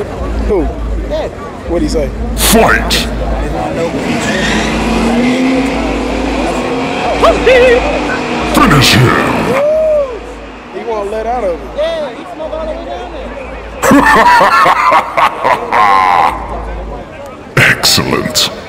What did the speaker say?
Who? What'd he say? Fight! Finish him! He won't let out of it. Yeah, he smoked all the way down there. Excellent.